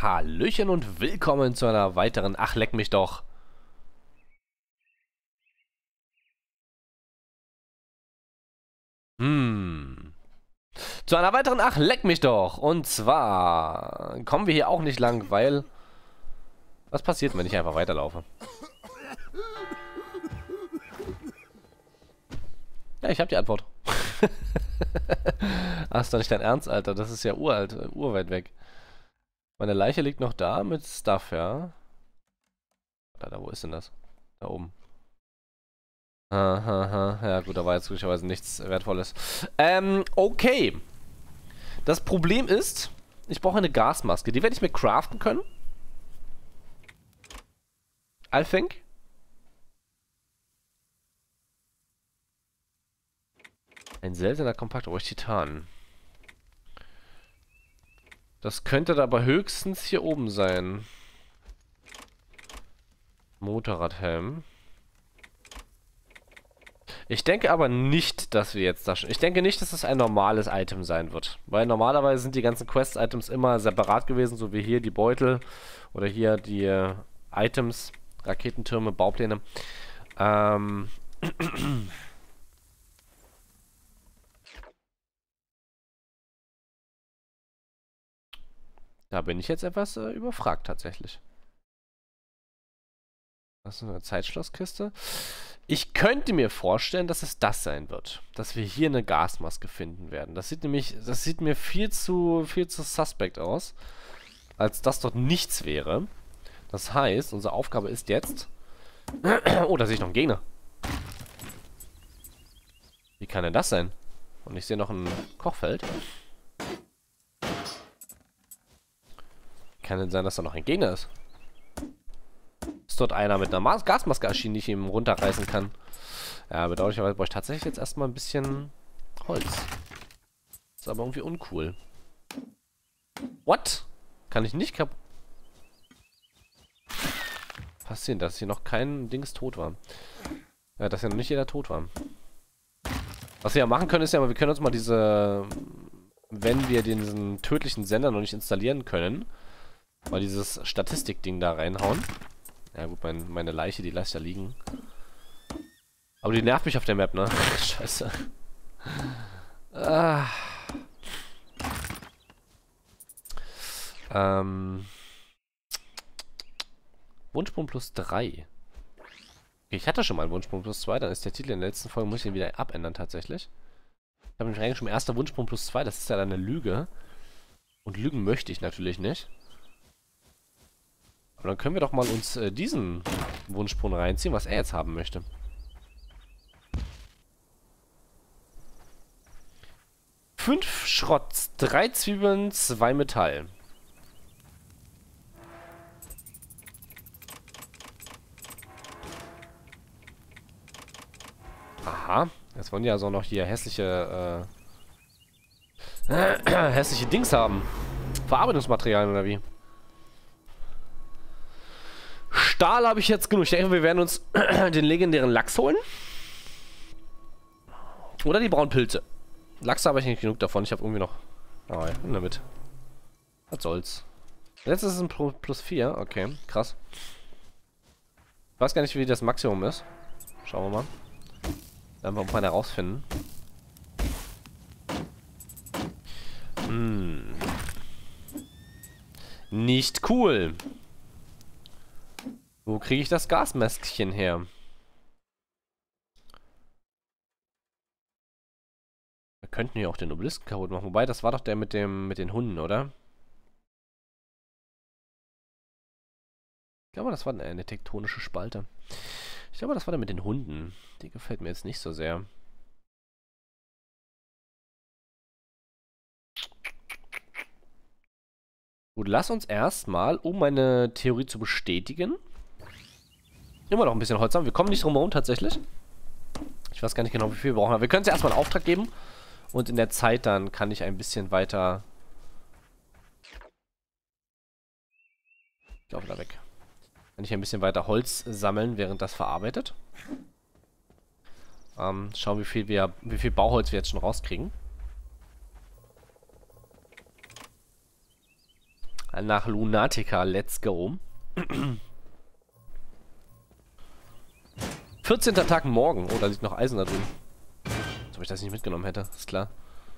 Hallöchen und willkommen zu einer weiteren Ach, leck mich doch. Zu einer weiteren Ach, leck mich doch. Und zwar kommen wir hier auch nicht lang, weil... Was passiert, wenn ich einfach weiterlaufe? Ja, ich habe die Antwort. Ach, ist doch nicht dein Ernst, Alter. Das ist ja uralt, urweit weg. Meine Leiche liegt noch da mit Stuff, ja. Alter, wo ist denn das? Da oben. Aha, ja gut, da war jetzt glücklicherweise nichts Wertvolles. Okay. Das Problem ist, ich brauche eine Gasmaske. Die werde ich mir craften können. I think. Ein seltener Kompakt durch Titan. Das könnte da aber höchstens hier oben sein. Motorradhelm. Ich denke aber nicht, dass wir jetzt da schon... Ich denke nicht, dass das ein normales Item sein wird. Weil normalerweise sind die ganzen Quest-Items immer separat gewesen, so wie hier die Beutel oder hier die Items, Raketentürme, Baupläne. Da bin ich jetzt etwas überfragt tatsächlich. Das ist eine Zeitschlosskiste. Ich könnte mir vorstellen, dass es das sein wird. Dass wir hier eine Gasmaske finden werden. Das sieht mir viel zu suspekt aus. Als dass dort nichts wäre. Das heißt, unsere Aufgabe ist jetzt... Oh, da sehe ich noch einen Gegner. Wie kann denn das sein? Und ich sehe noch ein Kochfeld. Kann denn sein, dass da noch ein Gegner ist? Ist dort einer mit einer Gasmaske erschienen, die ich ihm runterreißen kann? Ja, bedauerlicherweise brauche ich tatsächlich jetzt erstmal ein bisschen Holz. Ist aber irgendwie uncool. What? Kann ich nicht kaputt... Passieren, dass hier noch kein Dings tot war. Ja, dass ja noch nicht jeder tot war. Was wir ja machen können, ist ja, wir können uns mal diese... Wenn wir diesen tödlichen Sender noch nicht installieren können, mal dieses Statistik-Ding da reinhauen. Ja gut, meine Leiche, die lasse ich da liegen. Aber die nervt mich auf der Map, ne? Scheiße. Wunschpunkt plus 3. Okay, ich hatte schon mal einen Wunschpunkt plus 2, dann ist der Titel in der letzten Folge, muss ich ihn wieder abändern tatsächlich. Ich habe nämlich eigentlich schon erster Wunschpunkt plus 2, das ist ja dann eine Lüge. Und lügen möchte ich natürlich nicht. Aber dann können wir doch mal uns diesen Wunschpunkt reinziehen, was er jetzt haben möchte. Fünf Schrott, 3 Zwiebeln, 2 Metall. Aha, jetzt wollen die ja so noch hier hässliche hässliche Dings haben. Verarbeitungsmaterialien oder wie? Stahl habe ich jetzt genug. Ich denke, wir werden uns den legendären Lachs holen. Oder die braunen Pilze. Lachs habe ich nicht genug davon. Ich habe irgendwie noch... Oh ja, damit. Was soll's. Letztes ist ein plus 4. Okay, krass. Ich weiß gar nicht, wie das Maximum ist. Schauen wir mal. Dann werden wir mal herausfinden. Nicht cool. Wo kriege ich das Gasmäskchen her? Wir könnten hier auch den Obelisken kaputt machen. Wobei, das war doch der mit den Hunden, oder? Ich glaube, das war eine tektonische Spalte. Ich glaube, das war der mit den Hunden. Die gefällt mir jetzt nicht so sehr. Gut, lass uns erstmal, um meine Theorie zu bestätigen, immer noch ein bisschen Holz haben. Wir kommen nicht drum herum, tatsächlich. Ich weiß gar nicht genau, wie viel wir brauchen. Aber wir können es erstmal einen Auftrag geben. Und in der Zeit dann kann ich ein bisschen weiter... Ich laufe da weg. Kann ich ein bisschen weiter Holz sammeln, während das verarbeitet. Schauen, wie viel Bauholz wir jetzt schon rauskriegen. nach Lunatica. Let's go. 14. Tag morgen. Oh, da liegt noch Eisen da drin. Als ob ich das nicht mitgenommen hätte. Ist klar.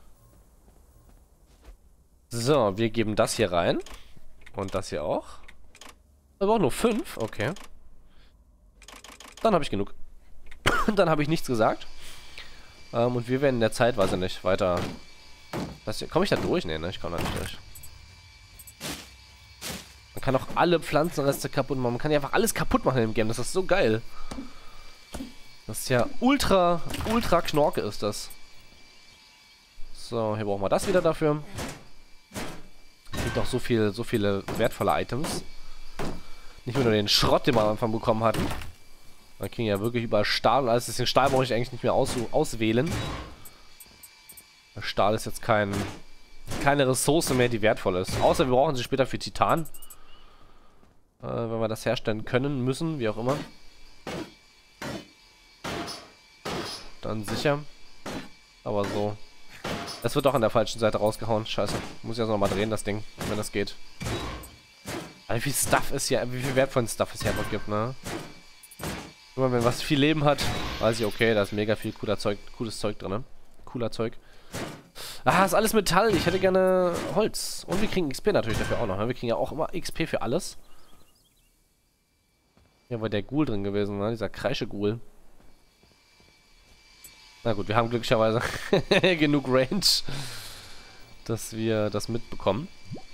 So, wir geben das hier rein. Und das hier auch. Aber auch nur 5. Okay. Dann habe ich genug. Dann habe ich nichts gesagt. Und wir werden in der Zeit, weiß ich nicht, weiter... Komme ich da durch? Nee, ne? Ich komme da nicht durch. Man kann auch alle Pflanzenreste kaputt machen. Man kann ja einfach alles kaputt machen im Game. Das ist so geil. Das ist ja ultra Knorke ist das. So, hier brauchen wir das wieder dafür. Es gibt auch so viele wertvolle Items. Nicht nur den Schrott, den wir am Anfang bekommen hatten. Man kriegen ja wirklich überall Stahl und alles. Deswegen Stahl brauche ich eigentlich nicht mehr auswählen. Stahl ist jetzt keine Ressource mehr, die wertvoll ist. Außer wir brauchen sie später für Titan. Wenn wir das herstellen können, müssen, wie auch immer. Dann sicher. Aber so. Es wird doch an der falschen Seite rausgehauen. Scheiße. Muss ich jetzt nochmal drehen, das Ding, wenn das geht. Aber wie viel Stuff ist hier, wie viel wertvollen Stuff es hier einfach gibt, ne? Immer wenn was viel Leben hat, weiß ich, okay, da ist mega viel cooles Zeug drin, ne? Cooler Zeug. Ah, ist alles Metall. Ich hätte gerne Holz. Und wir kriegen XP natürlich dafür auch noch, ne? Wir kriegen ja auch immer XP für alles. Hier war der Ghoul drin gewesen, ne? Dieser Kreische-Ghoul. Na gut, wir haben glücklicherweise genug Range, dass wir das mitbekommen.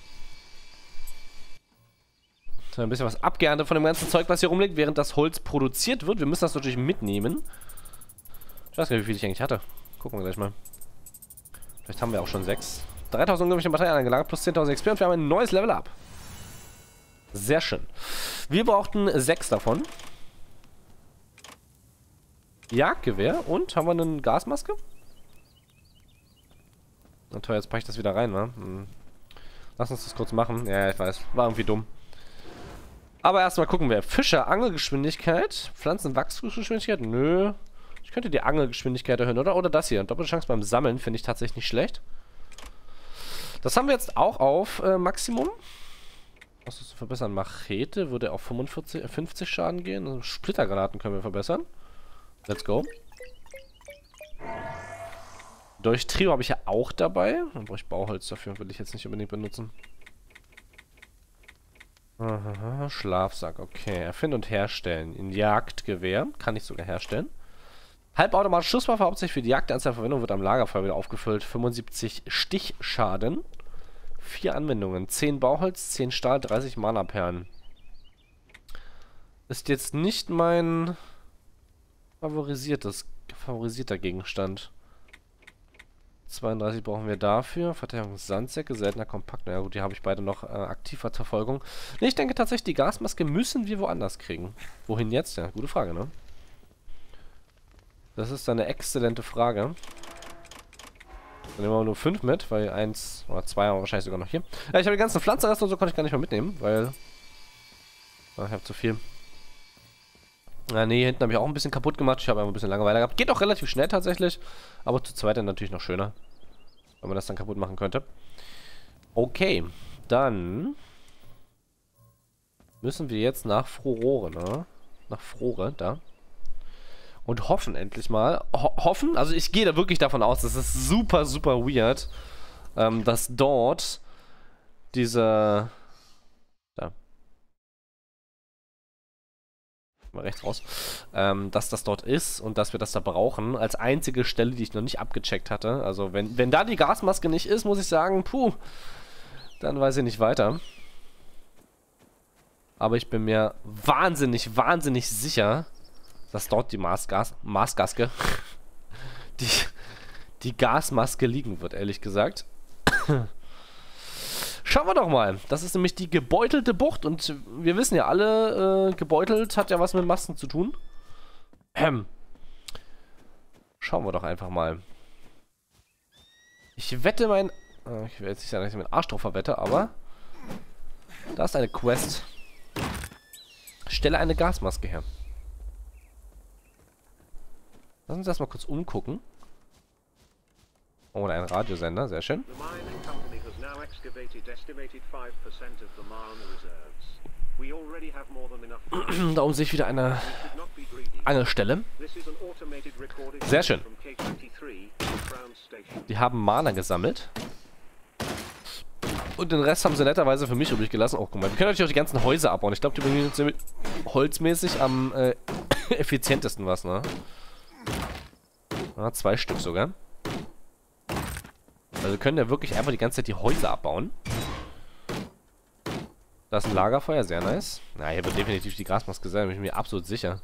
So, ein bisschen was abgeerntet von dem ganzen Zeug, was hier rumliegt, während das Holz produziert wird. Wir müssen das natürlich mitnehmen. Ich weiß gar nicht, wie viel ich eigentlich hatte. Gucken wir gleich mal. Vielleicht haben wir auch schon 6. 3000 unglaubliche Materialien angelagert, plus 10.000 XP und wir haben ein neues Level up. Sehr schön. Wir brauchten 6 davon. Jagdgewehr und haben wir eine Gasmaske? Na toll, jetzt packe ich das wieder rein, ne? Lass uns das kurz machen. Ja, ich weiß. War irgendwie dumm. Aber erstmal gucken wir. Fischer, Angelgeschwindigkeit. Pflanzenwachstumsgeschwindigkeit? Nö. Ich könnte die Angelgeschwindigkeit erhöhen, oder? Oder das hier. Doppelte Chance beim Sammeln finde ich tatsächlich nicht schlecht. Das haben wir jetzt auch auf Maximum. Was ist zu verbessern? Machete würde auf 50 Schaden gehen. Also Splittergranaten können wir verbessern. Let's go. Durch Trio habe ich ja auch dabei. Dann brauche ich Bauholz dafür. Will ich jetzt nicht unbedingt benutzen. Aha, Schlafsack. Okay. Erfinden und herstellen. In Jagdgewehr. Kann ich sogar herstellen. Halbautomatische Schusswaffe, hauptsächlich für die Jagd. Anzahl Verwendung wird am Lagerfeuer wieder aufgefüllt. 75 Stichschaden. 4 Anwendungen. 10 Bauholz, 10 Stahl, 30 Mana-Perlen. Ist jetzt nicht mein favorisierter Gegenstand. 32 brauchen wir dafür. Verteidigung Sandsäcke, seltener Kompakt. Na ja, gut, die habe ich beide noch aktiv als Verfolgung. Ne, ich denke tatsächlich, die Gasmaske müssen wir woanders kriegen. Wohin jetzt? Ja, gute Frage, ne? Das ist eine exzellente Frage. Dann nehmen wir nur 5 mit, weil 1 oder 2 haben wir wahrscheinlich sogar noch hier. Ja, ich habe die ganzen Pflanzenreste und so konnte ich gar nicht mehr mitnehmen, weil... ich habe zu viel. Ja, nee, hinten habe ich auch ein bisschen kaputt gemacht. Ich habe einfach ein bisschen Langeweile gehabt. Geht auch relativ schnell tatsächlich. Aber zu zweit dann natürlich noch schöner. Wenn man das dann kaputt machen könnte. Okay, dann... müssen wir jetzt nach Furore, ne? Nach Frore, da. Und hoffen endlich mal. Hoffen? Also ich gehe da wirklich davon aus, das ist super, super weird, dass dort diese... Da. Mal rechts raus. Dass das dort ist und dass wir das da brauchen. Als einzige Stelle, die ich noch nicht abgecheckt hatte. Also wenn da die Gasmaske nicht ist, muss ich sagen, puh, dann weiß ich nicht weiter. Aber ich bin mir wahnsinnig sicher, dass dort die die Gasmaske liegen wird, ehrlich gesagt. Schauen wir doch mal. Das ist nämlich die gebeutelte Bucht und wir wissen ja alle, gebeutelt hat ja was mit Masken zu tun. Schauen wir doch einfach mal. Ich wette ich will jetzt nicht sagen, dass ich meinen Arsch drauf verwette, aber da ist eine Quest. Stelle eine Gasmaske her. Lass uns erstmal kurz umgucken. Oh, ein Radiosender, sehr schön. Now excavated estimated 5% of the Marne reserves. We already have more than enough. Da oben sehe ich wieder eine Angelstelle. Sehr schön. Die haben Mana gesammelt. Und den Rest haben sie netterweise für mich übrig gelassen. Oh, guck mal, wir können natürlich auch die ganzen Häuser abbauen. Ich glaube, die bringen uns holzmäßig am effizientesten was, ne? Ja, 2 Stück sogar. Also wir können ja wirklich einfach die ganze Zeit die Häuser abbauen. Da ist ein Lagerfeuer, sehr nice. Na, hier wird definitiv die Grasmaske sein, bin ich mir absolut sicher.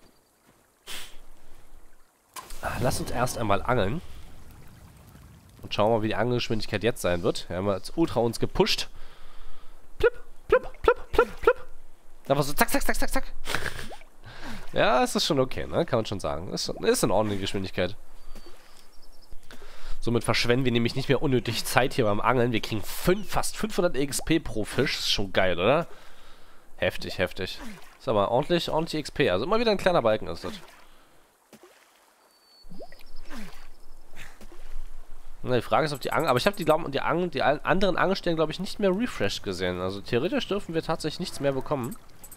Lass uns erst einmal angeln. Und schauen mal, wie die Angelgeschwindigkeit jetzt sein wird. Wir haben jetzt ultra uns gepusht. Plip, plip, plip, plip, plip. Da war so zack, zack, zack, zack, zack. Ja, es ist schon okay, ne? Kann man schon sagen. Ist in Ordnung, die Geschwindigkeit. Somit verschwenden wir nämlich nicht mehr unnötig Zeit hier beim Angeln. Wir kriegen fast 500 XP pro Fisch. Das ist schon geil, oder? Heftig, heftig. Ist aber ordentlich XP. Also immer wieder ein kleiner Balken ist das. Na, die Frage ist, ob die Angel... Aber ich habe die anderen Angelstellen, glaube ich, nicht mehr refreshed gesehen. Also theoretisch dürfen wir tatsächlich nichts mehr bekommen.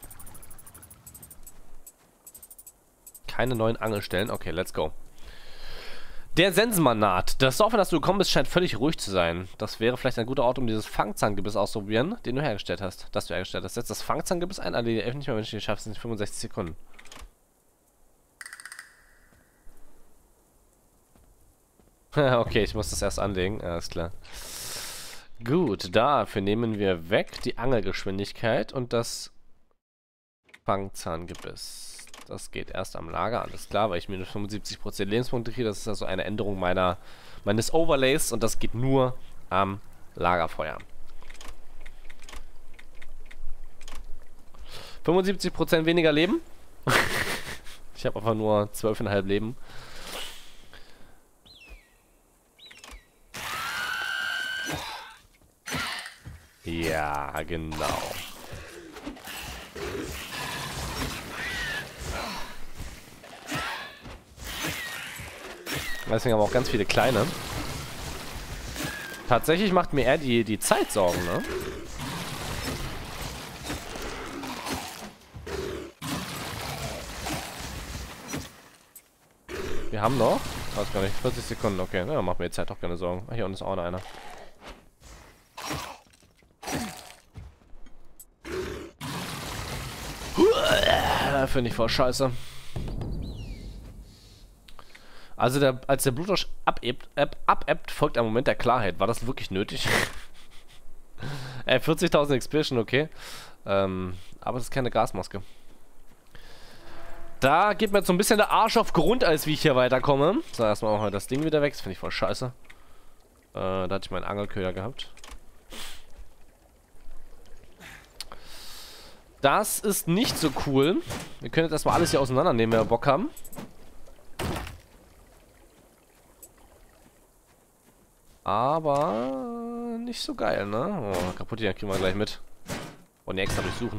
Keine neuen Angelstellen. Okay, let's go. Der Sensenmanat. Das Dorf, in das du gekommen bist, scheint völlig ruhig zu sein. Das wäre vielleicht ein guter Ort, um dieses Fangzahngebiss auszuprobieren, den du hergestellt hast. Setz das Fangzahngebiss ein, erledige nicht mehr, wenn du es schaffst, in 65 Sekunden. Okay, ich muss das erst anlegen. Alles klar. Gut, dafür nehmen wir weg die Angelgeschwindigkeit und das Fangzahngebiss. Das geht erst am Lager, alles klar, weil ich mir nur 75% Lebenspunkte kriege. Das ist also eine Änderung meines Overlays und das geht nur am Lagerfeuer. 75% weniger Leben. Ich habe einfach nur 12,5 Leben. Ja, genau. Deswegen haben wir auch ganz viele kleine. Tatsächlich macht mir eher die Zeit Sorgen, ne? Wir haben noch, weiß gar nicht, 40 Sekunden, okay, ja, macht mir die Zeit auch keine Sorgen. Ach, hier unten ist auch noch einer. Finde ich voll scheiße. Also als der Blutrausch abebbt, folgt ein Moment der Klarheit. War das wirklich nötig? 40.000 XP schon okay. Aber das ist keine Gasmaske. Da geht mir jetzt so ein bisschen der Arsch auf Grundeis, wie ich hier weiterkomme. So, erstmal machen wir das Ding wieder weg. Das finde ich voll scheiße. Da hatte ich meinen Angelköder gehabt. Das ist nicht so cool. Wir können jetzt erstmal alles hier auseinandernehmen, wenn wir Bock haben. Aber nicht so geil, ne? Oh, kaputt hier, kriegen wir gleich mit. Und extra durchsuchen.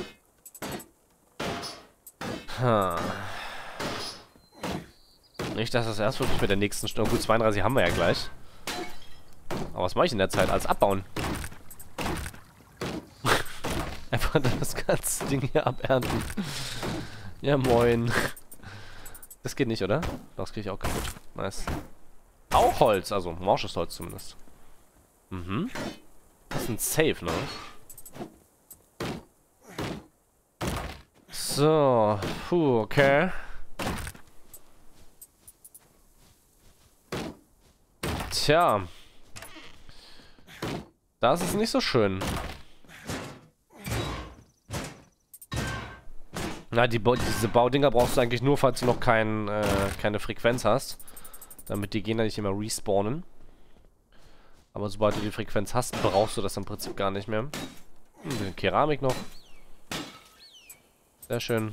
Nicht, dass das erst wirklich mit der nächsten Stunde... Gut, 32 haben wir ja gleich. Aber was mache ich in der Zeit? Alles abbauen. Einfach das ganze Ding hier abernten. Ja, moin. Das geht nicht, oder? Das kriege ich auch kaputt. Nice. Auch Holz, also morsches Holz zumindest. Mhm. Das ist ein Safe, ne? So. Puh, okay. Tja. Das ist nicht so schön. Na, diese Baudinger brauchst du eigentlich nur, falls du noch keine Frequenz hast. Damit die Gegner nicht immer respawnen. Aber sobald du die Frequenz hast, brauchst du das im Prinzip gar nicht mehr. Keramik noch. Sehr schön.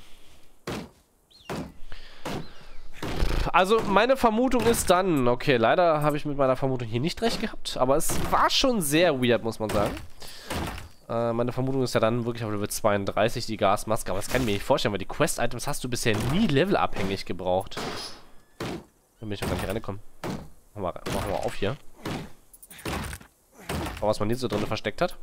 Also meine Vermutung ist dann, okay, leider habe ich mit meiner Vermutung hier nicht recht gehabt, aber es war schon sehr weird, muss man sagen. Meine Vermutung ist ja dann wirklich auf Level 32 die Gasmaske, aber das kann ich mir nicht vorstellen, weil die Quest-Items hast du bisher nie levelabhängig gebraucht. Da bin ich noch gar nicht reingekommen. Machen wir auf hier. was man hier so drin versteckt hat.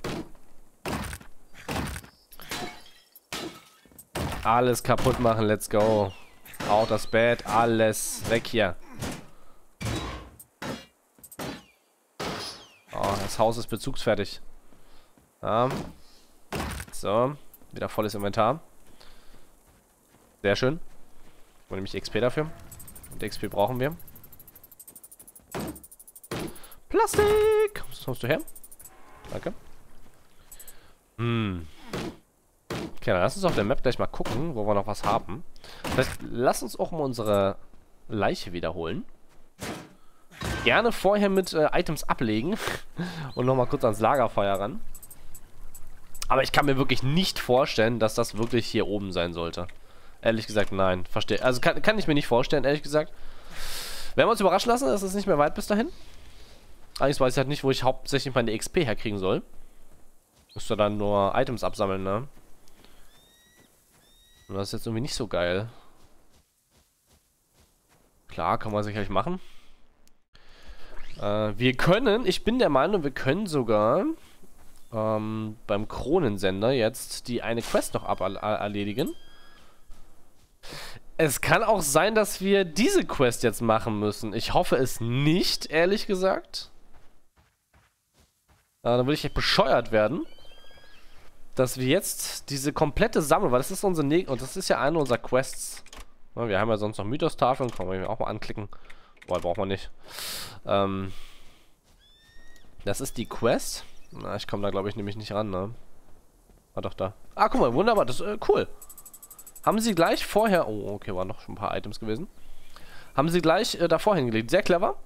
Alles kaputt machen, let's go. Out das Bett, alles weg hier. Oh, das Haus ist bezugsfertig. Ja. So, wieder volles Inventar. Sehr schön. Und nämlich XP dafür. Und XP brauchen wir. Plastik! Was kommst du her? Danke. Okay, dann lass uns auf der Map gleich mal gucken, wo wir noch was haben. Das heißt, lass uns auch mal unsere Leiche wiederholen. Gerne vorher mit Items ablegen. Und nochmal kurz ans Lagerfeuer ran. Aber ich kann mir wirklich nicht vorstellen, dass das wirklich hier oben sein sollte. Ehrlich gesagt, nein. Verstehe. Also kann ich mir nicht vorstellen, ehrlich gesagt. Werden wir uns überraschen lassen, es ist nicht mehr weit bis dahin. Eigentlich weiß ich halt nicht, wo ich hauptsächlich meine XP herkriegen soll. Müsste dann nur Items absammeln, ne? Und das ist jetzt irgendwie nicht so geil. Klar, kann man sicherlich machen. Wir können, ich bin der Meinung, wir können sogar beim Kronensender jetzt die eine Quest noch erledigen. Es kann auch sein, dass wir diese Quest jetzt machen müssen. Ich hoffe es nicht, ehrlich gesagt. Dann würde ich echt bescheuert werden, dass wir jetzt diese komplette Sammlung, weil das ist unsere und das ist ja eine unserer Quests. Ja, wir haben ja sonst noch Mythos-Tafeln, können wir auch mal anklicken. Boah, braucht man nicht. Das ist die Quest. Na, ich komme da glaube ich nämlich nicht ran, ne? Ah, doch, da. Ah, guck mal, wunderbar, das ist cool. Haben sie gleich vorher... Oh, okay, waren noch schon ein paar Items gewesen. Haben sie gleich davor hingelegt. Sehr clever.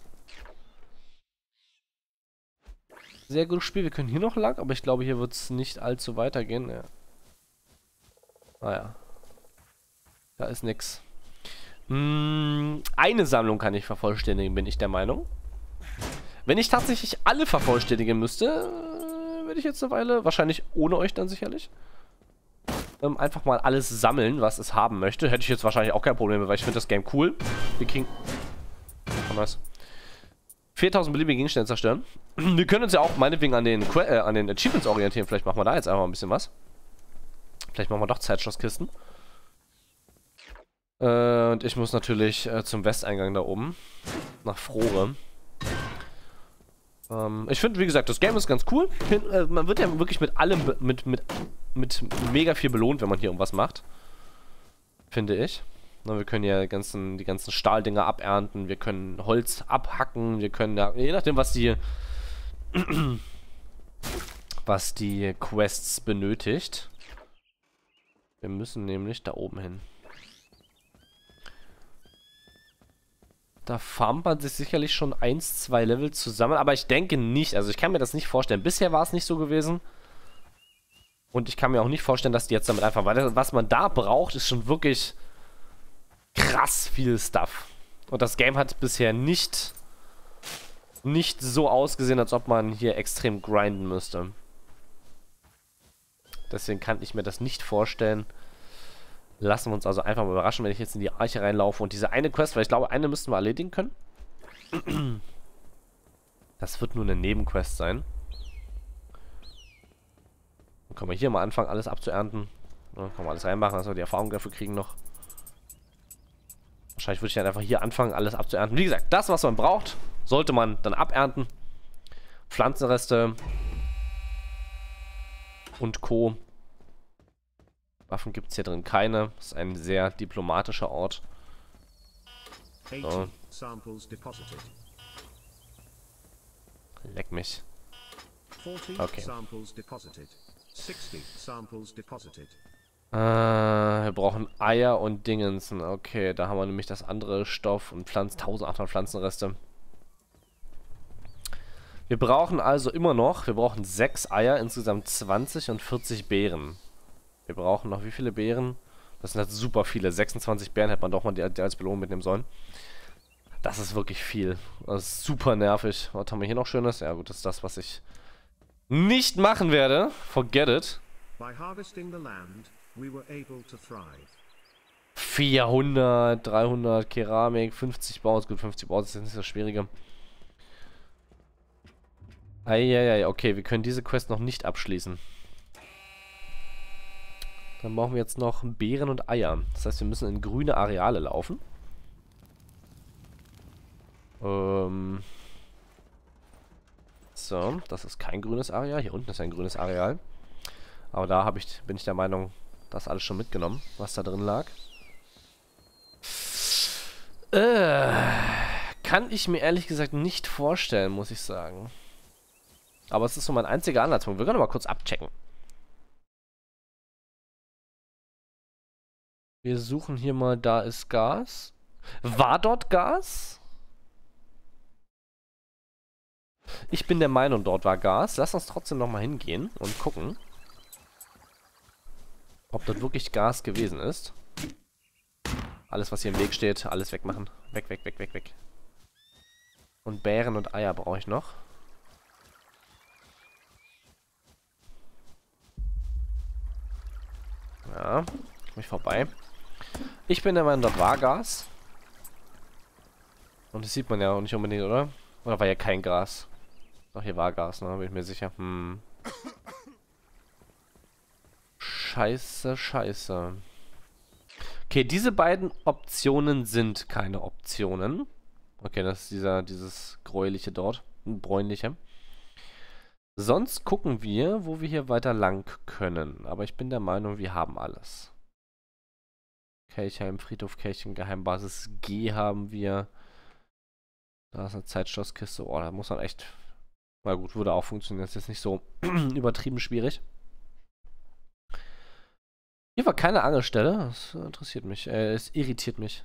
Sehr gutes Spiel. Wir können hier noch lang, aber ich glaube, hier wird es nicht allzu weitergehen. Ja. Ah ja. Da ist nix. Eine Sammlung kann ich vervollständigen, bin ich der Meinung. Wenn ich tatsächlich alle vervollständigen müsste, würde ich jetzt eine Weile, wahrscheinlich ohne euch dann sicherlich, einfach mal alles sammeln, was es haben möchte. Hätte ich jetzt wahrscheinlich auch kein Problem mit, weil ich finde das Game cool. Wir kriegen... Oh, nice. 4000 beliebige Gegenstände zerstören. Wir können uns ja auch meinetwegen an den Achievements orientieren. Vielleicht machen wir da jetzt einfach mal ein bisschen was. Vielleicht machen wir doch Zeitschlosskisten. Und ich muss natürlich zum Westeingang da oben. Nach Frohre. Ich finde, wie gesagt, das Game ist ganz cool. Man wird ja wirklich mit allem, mit mega viel belohnt, wenn man hier irgendwas macht. Finde ich. Na, wir können ja die ganzen Stahldinger abernten, wir können Holz abhacken, wir können da, je nachdem, was die Quests benötigt. Wir müssen nämlich da oben hin. Da farmt man sich sicherlich schon 1, 2 Level zusammen, aber ich denke nicht, also ich kann mir das nicht vorstellen. Bisher war es nicht so gewesen. Und ich kann mir auch nicht vorstellen, dass die jetzt damit einfach, weil was man da braucht, ist schon wirklich krass viel Stuff. Und das Game hat bisher nicht so ausgesehen, als ob man hier extrem grinden müsste. Deswegen kann ich mir das nicht vorstellen. Lassen wir uns also einfach mal überraschen, wenn ich jetzt in die Arche reinlaufe und diese eine Quest, weil ich glaube, eine müssten wir erledigen können. Das wird nur eine Nebenquest sein. Dann können wir hier mal anfangen, alles abzuernten. Dann können wir alles reinmachen, dass wir die Erfahrung dafür kriegen noch. Wahrscheinlich würde ich dann einfach hier anfangen, alles abzuernten. Wie gesagt, das, was man braucht, sollte man dann abernten. Pflanzenreste und Co. Waffen gibt es hier drin keine. Das ist ein sehr diplomatischer Ort. So. Leck mich. Okay. Wir brauchen Eier und Dingensen. Okay, da haben wir nämlich das andere Stoff und 1800 Pflanzenreste. Wir brauchen also immer noch, wir brauchen 6 Eier, insgesamt 20 und 40 Beeren. Wir brauchen noch wie viele Beeren? Das sind halt super viele. 26 Beeren hätte man doch mal die als Belohnung mitnehmen sollen. Das ist wirklich viel. Das ist super nervig. Was haben wir hier noch Schönes? Ja gut, das ist das, was ich nicht machen werde. Forget it. 400, 300 Keramik, 50 Baus. Gut, 50 Baus ist jetzt nicht das Schwierige. Eieiei, okay, wir können diese Quest noch nicht abschließen. Dann brauchen wir jetzt noch Beeren und Eier. Das heißt, wir müssen in grüne Areale laufen. So, das ist kein grünes Areal. Hier unten ist ein grünes Areal. Aber da bin ich der Meinung, das alles schon mitgenommen, was da drin lag. Kann ich mir ehrlich gesagt nicht vorstellen, muss ich sagen. Aber es ist so mein einziger Anhaltspunkt. Wir können mal kurz abchecken. Wir suchen hier mal, da ist Gas. War dort Gas? Ich bin der Meinung, dort war Gas. Lass uns trotzdem nochmal hingehen und gucken, ob dort wirklich Gas gewesen ist. Alles, was hier im Weg steht, alles wegmachen. Weg, weg, weg, weg, weg. Und Beeren und Eier brauche ich noch. Ja, komm ich vorbei. Ich bin der Meinung, dort war Gas. Und das sieht man ja auch nicht unbedingt, oder? Oder war ja kein Gas? Doch, hier war Gas, ne? Bin ich mir sicher. Scheiße, scheiße. Okay, diese beiden Optionen sind keine Optionen. Okay, das ist dieses gräuliche dort. Bräunliche. Sonst gucken wir, wo wir hier weiter lang können. Aber ich bin der Meinung, wir haben alles. Kelchheim, Friedhof, Kelchheim, Geheimbasis G haben wir. Da ist eine Zeitschlosskiste. Oh, da muss man echt... Na gut, würde auch funktionieren. Das ist jetzt nicht so übertrieben schwierig. Hier war keine Angelstelle. Das interessiert mich. Es irritiert mich.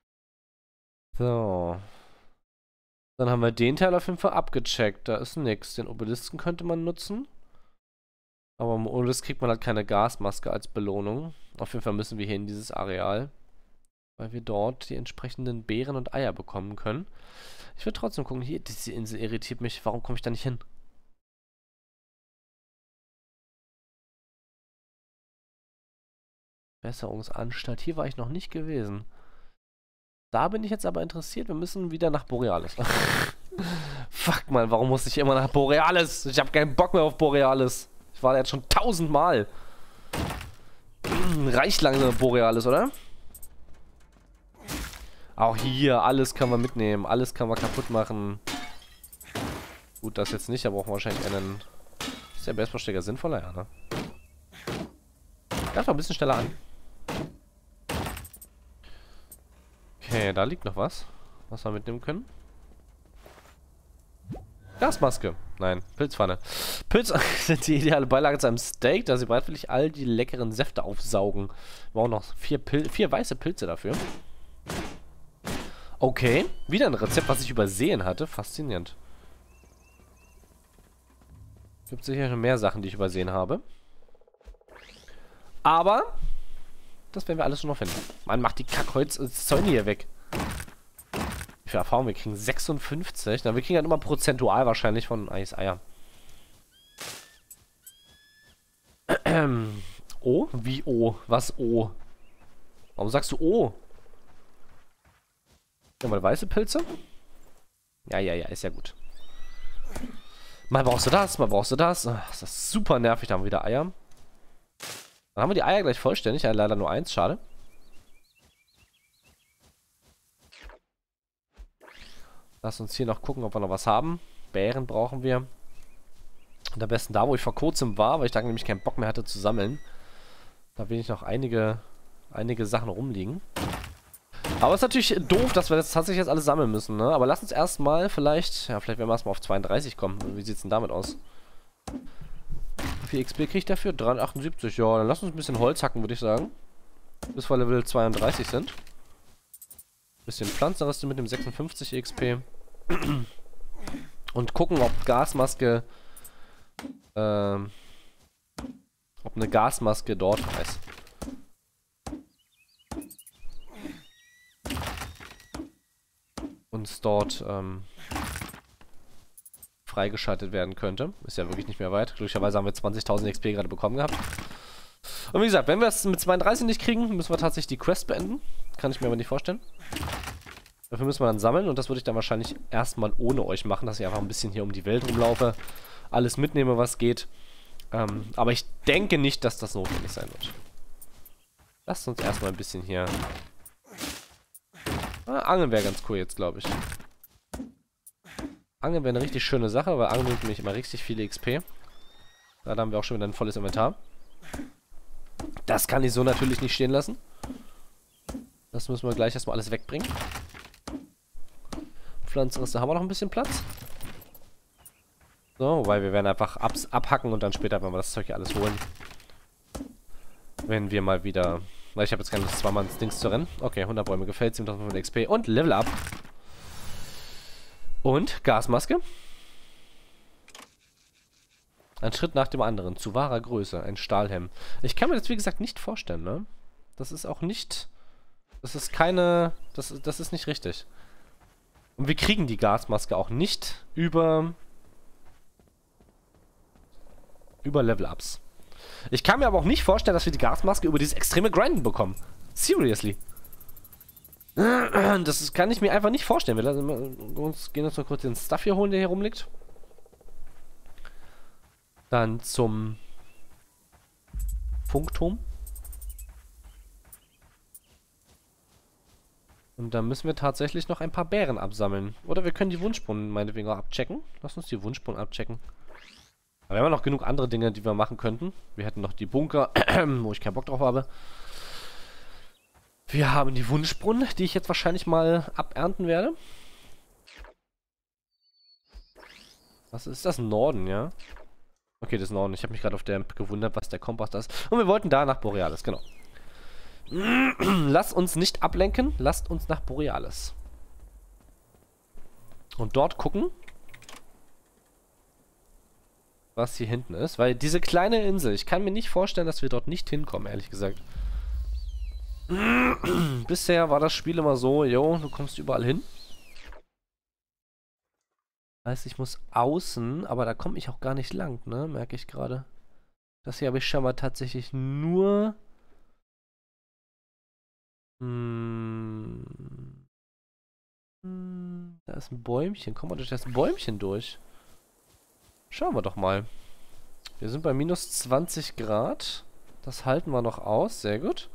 So. Dann haben wir den Teil auf jeden Fall abgecheckt. Da ist nichts. Den Obelisken könnte man nutzen. Aber im Obelisk kriegt man halt keine Gasmaske als Belohnung. Auf jeden Fall müssen wir hier in dieses Areal. Weil wir dort die entsprechenden Beeren und Eier bekommen können. Ich will trotzdem gucken. Hier, diese Insel irritiert mich. Warum komme ich da nicht hin? Besserungsanstalt. Hier war ich noch nicht gewesen. Da bin ich jetzt aber interessiert. Wir müssen wieder nach Borealis. Fuck, Mann. Warum muss ich immer nach Borealis? Ich habe keinen Bock mehr auf Borealis. Ich war da jetzt schon 1000-mal. Reicht langsam Borealis, oder? Auch hier, alles kann man mitnehmen. Alles kann man kaputt machen. Gut, das jetzt nicht. Da brauchen wir wahrscheinlich einen... Ist der Baseballschläger sinnvoller? Ja, ne? Greif mal ein bisschen schneller an. Okay, da liegt noch was wir mitnehmen können. Gasmaske. Nein, Pilzpfanne. Pilze sind die ideale Beilage zu einem Steak, da sie bereitwillig all die leckeren Säfte aufsaugen. Wir brauchen noch vier weiße Pilze dafür. Okay, wieder ein Rezept, was ich übersehen hatte. Faszinierend. Gibt sicher schon mehr Sachen, die ich übersehen habe. Aber das werden wir alles schon noch finden. Man macht die Kackholzzäune hier weg. Wie viel Erfahrung? Wir kriegen 56. Na, wir kriegen halt immer prozentual wahrscheinlich von Eier. O? Wie O? Was O? Warum sagst du O? Ja, mal weiße Pilze? Ja, ist ja gut. Mal brauchst du das, mal brauchst du das. Ach, das ist super nervig, da haben wir wieder Eier. Dann haben wir die Eier gleich vollständig. Ja, leider nur 1, schade. Lass uns hier noch gucken, ob wir noch was haben. Beeren brauchen wir. Und am besten da, wo ich vor kurzem war, weil ich da nämlich keinen Bock mehr hatte zu sammeln. Da will ich noch einige Sachen rumliegen. Aber es ist natürlich doof, dass wir das tatsächlich jetzt alles sammeln müssen, ne? Aber lass uns erstmal vielleicht werden wir erstmal auf 32 kommen. Wie sieht es denn damit aus? Wie viel XP kriege ich dafür? 378. Ja, dann lass uns ein bisschen Holz hacken, würde ich sagen. Bis wir Level 32 sind. Bisschen Pflanzenreste mit dem 56 XP. Und gucken, ob Gasmaske... ob eine Gasmaske dort ist. Uns dort freigeschaltet werden könnte. Ist ja wirklich nicht mehr weit. Glücklicherweise haben wir 20.000 XP gerade bekommen gehabt. Und wie gesagt, wenn wir es mit 32 nicht kriegen, müssen wir tatsächlich die Quest beenden. Kann ich mir aber nicht vorstellen. Dafür müssen wir dann sammeln und das würde ich dann wahrscheinlich erstmal ohne euch machen, dass ich einfach ein bisschen hier um die Welt rumlaufe, alles mitnehme, was geht. Aber ich denke nicht, dass das notwendig sein wird. Lasst uns erstmal ein bisschen hier... Angeln wäre ganz cool jetzt, glaube ich. Angeln wäre eine richtig schöne Sache, weil Angeln bringt mich immer richtig viele XP. Da haben wir auch schon wieder ein volles Inventar. Das kann ich so natürlich nicht stehen lassen. Das müssen wir gleich erstmal alles wegbringen. Pflanzenreste haben wir noch ein bisschen Platz. So, wobei wir werden einfach abhacken und dann später werden wir das Zeug hier alles holen. Wenn wir mal wieder... Weil ich habe jetzt keine Lust, zweimal ins Dings zu rennen. Okay, 100 Bäume gefällt, 7500 XP und Level Up. Und Gasmaske. Ein Schritt nach dem anderen. Zu wahrer Größe. Ein Stahlhelm. Ich kann mir das, wie gesagt, nicht vorstellen, ne? Das ist auch nicht... Das ist keine... Das ist nicht richtig. Und wir kriegen die Gasmaske auch nicht über Level-Ups. Ich kann mir aber auch nicht vorstellen, dass wir die Gasmaske über dieses extreme Grinden bekommen. Seriously. Kann ich mir einfach nicht vorstellen. Wir gehen uns mal kurz den Stuff hier holen, der hier rumliegt. Dann zum Funkturm. Und dann müssen wir tatsächlich noch ein paar Beeren absammeln. Oder wir können die Wunschbrunnen meinetwegen auch abchecken. Lass uns die Wunschbrunnen abchecken. Aber wir haben ja noch genug andere Dinge, die wir machen könnten. Wir hätten noch die Bunker, wo ich keinen Bock drauf habe. Wir haben die Wunschbrunnen, die ich jetzt wahrscheinlich mal abernten werde. Was ist das? Norden, ja? Okay, das ist Norden. Ich habe mich gerade auf der Map gewundert, was der Kompass ist. Und wir wollten da nach Borealis, genau. Lasst uns nicht ablenken. Lasst uns nach Borealis. Und dort gucken, was hier hinten ist. Weil diese kleine Insel, ich kann mir nicht vorstellen, dass wir dort nicht hinkommen, ehrlich gesagt. Bisher war das Spiel immer so, jo, du kommst überall hin. Heißt, ich muss außen, aber da komme ich auch gar nicht lang, ne? Merke ich gerade. Das hier habe ich schon mal tatsächlich nur... Da ist ein Bäumchen. Kommen wir durch das Bäumchen durch? Schauen wir doch mal. Wir sind bei minus 20 Grad. Das halten wir noch aus. Sehr gut.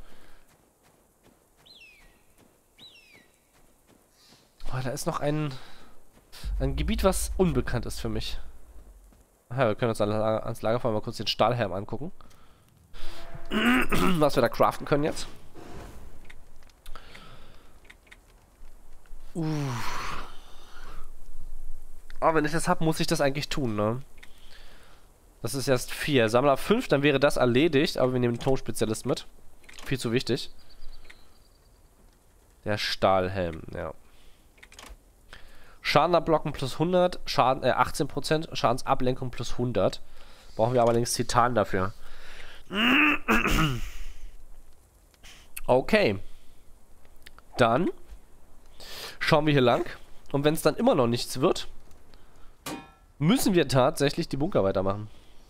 Oh, da ist noch ein Gebiet, was unbekannt ist für mich. Ja, wir können uns ans Lagerfeuer mal kurz den Stahlhelm angucken. Was wir da craften können jetzt. Aber wenn ich das habe, muss ich das eigentlich tun, ne? Das ist erst 4. Sammler 5, dann wäre das erledigt, aber wir nehmen den Turmspezialist mit. Viel zu wichtig. Der Stahlhelm, ja. Schaden abblocken plus 100, Schaden, 18%, Schadensablenkung plus 100. Brauchen wir allerdings Titan dafür. Okay. Dann schauen wir hier lang. Und wenn es dann immer noch nichts wird, müssen wir tatsächlich die Bunker weitermachen.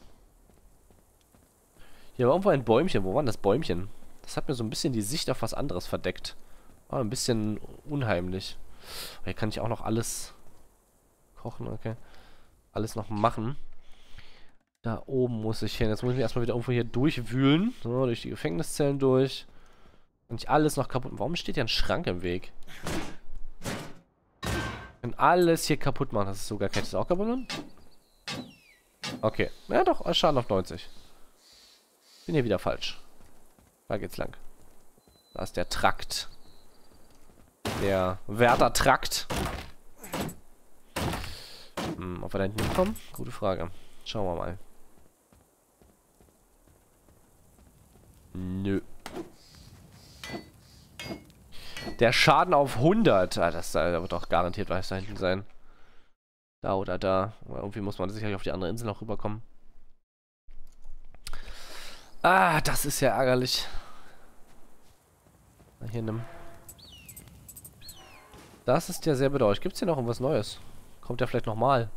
Hier war irgendwo ein Bäumchen. Wo war denn das Bäumchen? Das hat mir so ein bisschen die Sicht auf was anderes verdeckt. War ein bisschen unheimlich. Hier kann ich auch noch alles kochen, okay. Alles noch machen. Da oben muss ich hin. Jetzt muss ich mich erstmal wieder irgendwo hier durchwühlen. So, durch die Gefängniszellen durch. Und ich alles noch kaputt. Warum steht hier ein Schrank im Weg? Und alles hier kaputt machen. Das ist sogar, kann ich das auch kaputt machen? Okay. Ja doch, Schaden auf 90. Bin hier wieder falsch. Da geht's lang. Da ist der Trakt. Der Wärtertrakt. Ob wir da hinten hinkommen? Gute Frage. Schauen wir mal. Nö. Der Schaden auf 100. Ah, das wird doch garantiert was da hinten sein. Da oder da. Aber irgendwie muss man sicherlich auf die andere Insel noch rüberkommen. Ah, das ist ja ärgerlich. Hier nimm. Das ist ja sehr bedauerlich. Gibt es hier noch irgendwas Neues? Kommt der vielleicht nochmal?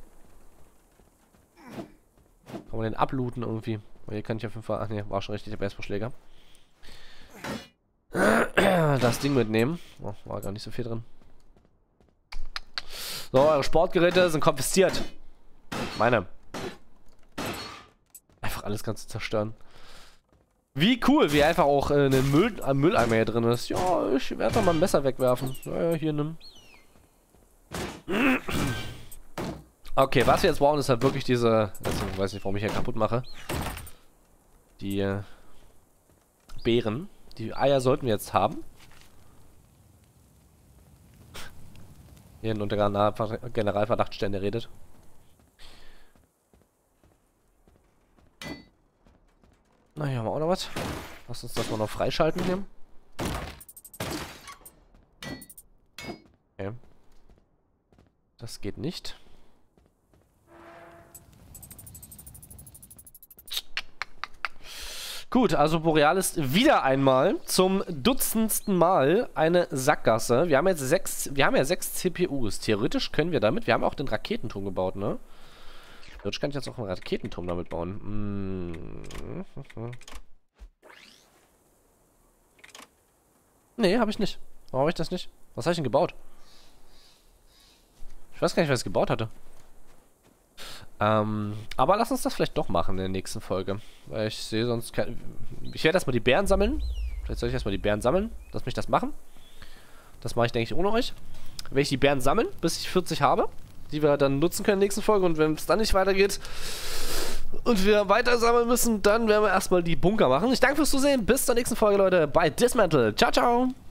Kann man den ablooten irgendwie? Oh, hier kann ich auf jeden Fall... Ach ne, war schon richtig, der Baseballschläger. Das Ding mitnehmen. Oh, war gar nicht so viel drin. So, eure Sportgeräte sind konfisziert. Meine. Einfach alles Ganze zerstören. Wie cool, wie einfach auch ein Mülleimer hier drin ist. Ja, ich werde doch mal ein Messer wegwerfen. Ja, hier nimm. Okay, was wir jetzt brauchen, ist halt wirklich diese... Ich weiß nicht, warum ich hier kaputt mache. Die Beeren. Die Eier sollten wir jetzt haben. Hier unter Generalverdachtstelle redet. Na, hier haben wir auch noch was. Lass uns das mal noch freischalten hier. Okay. Das geht nicht. Gut, also Boreal ist wieder einmal zum dutzendsten Mal eine Sackgasse. Wir haben jetzt ja 6 CPUs. Theoretisch können wir damit, wir haben auch den Raketenturm gebaut, ne? Theoretisch kann ich jetzt auch einen Raketenturm damit bauen. Nee, habe ich nicht. Warum habe ich das nicht? Was habe ich denn gebaut? Ich weiß gar nicht, was ich gebaut hatte. Aber lass uns das vielleicht doch machen in der nächsten Folge. Weil ich sehe sonst kein... Ich werde erstmal die Beeren sammeln. Vielleicht soll ich erstmal die Beeren sammeln. Lass mich das machen. Das mache ich, denke ich, ohne euch. Werde ich die Beeren sammeln, bis ich 40 habe. Die wir dann nutzen können in der nächsten Folge. Und wenn es dann nicht weitergeht und wir weiter sammeln müssen, dann werden wir erstmal die Bunker machen. Ich danke fürs Zusehen. Bis zur nächsten Folge, Leute, bei Dismantle. Ciao, ciao.